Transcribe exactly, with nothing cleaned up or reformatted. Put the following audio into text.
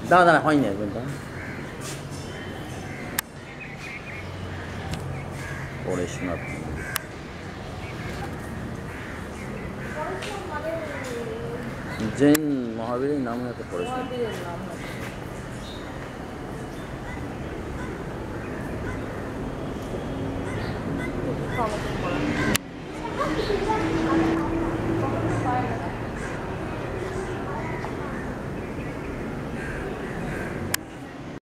দাঁড়া দাঁড়া হয়নি একদম দাঁড়া। পরেশনাথ জৈন মহাবীরের নাম একটা পরেশনাথ। সমতল করা